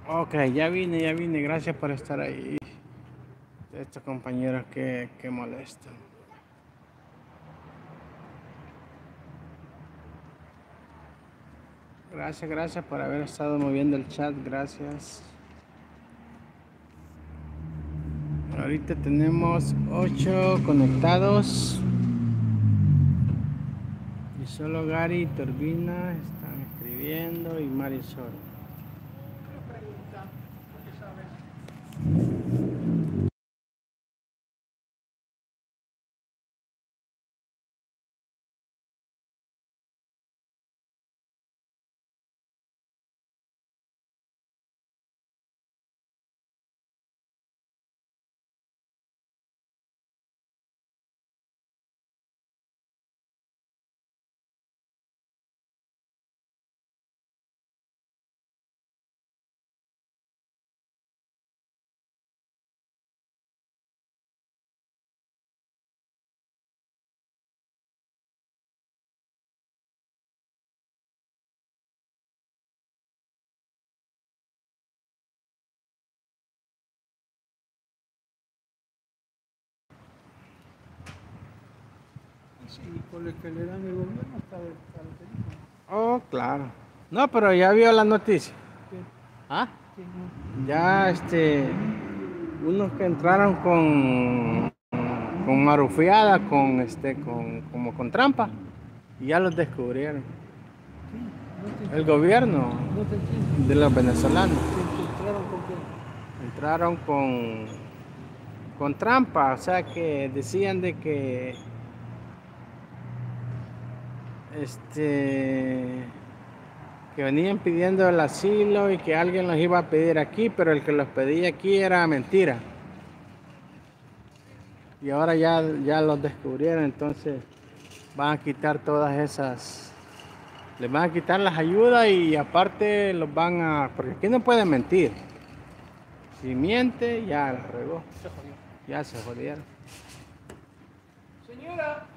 Ok, ya vine. Gracias por estar ahí. Estos compañeros que molestan. Gracias por haber estado moviendo el chat. Gracias. Ahorita tenemos 8 conectados. Y solo Gary y Turbina están escribiendo y Marisol. Sí, por el que le dan el gobierno está el teléfono. Oh, claro. No, pero ya vio la noticia. ¿Qué? ¿Ah? ¿Qué no? Ya unos que entraron con marufiada, como con trampa, y ya los descubrieron. ¿Qué? No te, El gobierno no te entiendo. de los venezolanos ¿Que entraron con qué? entraron con trampa, o sea que decían de que que venían pidiendo el asilo y que alguien los iba a pedir aquí, pero el que los pedía aquí era mentira. Y ahora ya los descubrieron, entonces van a quitar todas esas, les van a quitar las ayudas y aparte los van a, porque aquí no pueden mentir. Si miente, ya la regó, Se jodió. ya se jodieron. Señora.